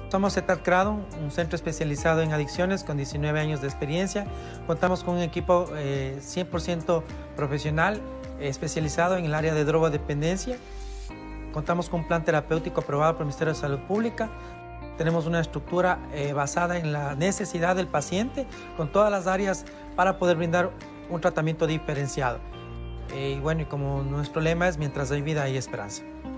Somos CETAD Cradon, un centro especializado en adicciones con 19 años de experiencia. Contamos con un equipo 100% profesional, especializado en el área de drogodependencia. Contamos con un plan terapéutico aprobado por el Ministerio de Salud Pública. Tenemos una estructura basada en la necesidad del paciente, con todas las áreas para poder brindar un tratamiento diferenciado. Y bueno, y como nuestro lema es: mientras hay vida hay esperanza.